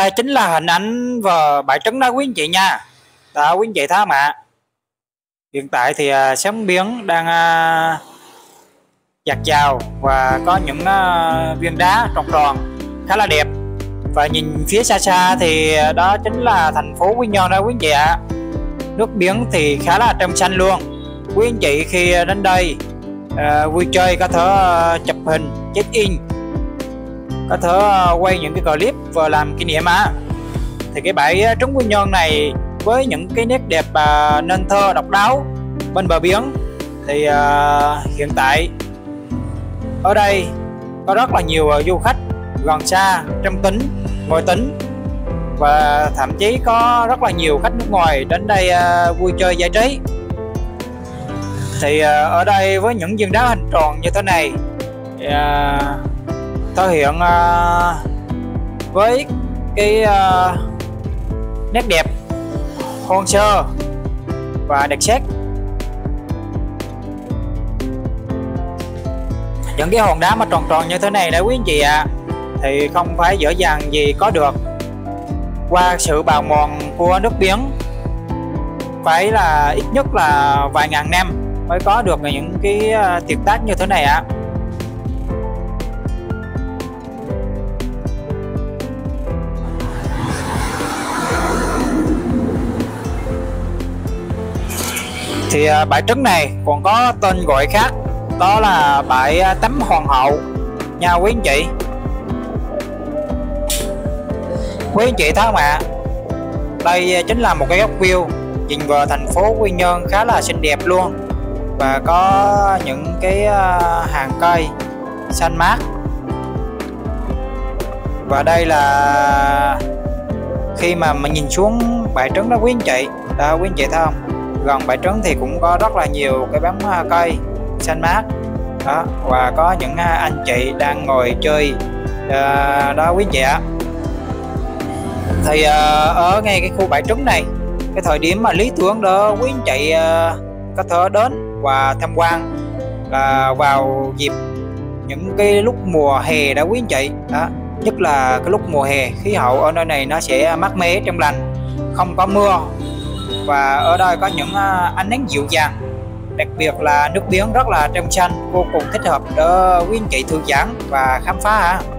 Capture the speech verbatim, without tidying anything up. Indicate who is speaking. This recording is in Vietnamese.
Speaker 1: đây chính là hình ảnh và bãi trứng đó quý anh chị nha. Đó quý anh chị thấy không ạ? Hiện tại thì à, sóng biển đang à, dạt dào và có những à, viên đá tròn tròn khá là đẹp. Và nhìn phía xa xa thì đó chính là thành phố Quy Nhơn đó quý anh chị ạ. Nước biển thì khá là trong xanh luôn. Quý anh chị khi đến đây à, vui chơi có thể à, chụp hình check in, có thể à, quay những cái clip và làm kỷ niệm á. Thì cái bãi trứng Quy Nhơn này với những cái nét đẹp à, nên thơ độc đáo bên bờ biển thì à, hiện tại ở đây có rất là nhiều à, du khách gần xa, trong tỉnh, ngoài tỉnh và thậm chí có rất là nhiều khách nước ngoài đến đây à, vui chơi giải trí. Thì à, ở đây với những viên đá hình tròn như thế này à, thể hiện à, với cái à, nét đẹp hoang sơ và đặc sắc. Những cái hòn đá mà tròn tròn như thế này đấy quý anh chị ạ, à, thì không phải dễ dàng gì có được. Qua sự bào mòn của nước biển phải là ít nhất là vài ngàn năm mới có được những cái tuyệt tác như thế này ạ. À. Thì bãi trứng này còn có tên gọi khác, đó là bãi tắm hoàng hậu nha quý anh chị. Quý anh chị thấy không ạ? Đây chính là một cái góc view nhìn vào thành phố Quy Nhơn khá là xinh đẹp luôn, và có những cái hàng cây xanh mát. Và đây là khi mà mình nhìn xuống bãi trứng đó quý anh chị, đó quý anh chị thấy không? Gần bãi trứng thì cũng có rất là nhiều cái bóng cây xanh mát đó, và có những anh chị đang ngồi chơi à, đó quý anh chị ạ. Thì à, ở ngay cái khu bãi trứng này, cái thời điểm mà lý tưởng đó quý anh chị à, có thể đến và tham quan là vào dịp những cái lúc mùa hè đó quý anh chị đó. Nhất là cái lúc mùa hè, khí hậu ở nơi này nó sẽ mát mẻ trong lành, không có mưa, và ở đây có những ánh nắng dịu dàng, đặc biệt là nước biển rất là trong xanh, vô cùng thích hợp để quý anh chị thư giãn và khám phá.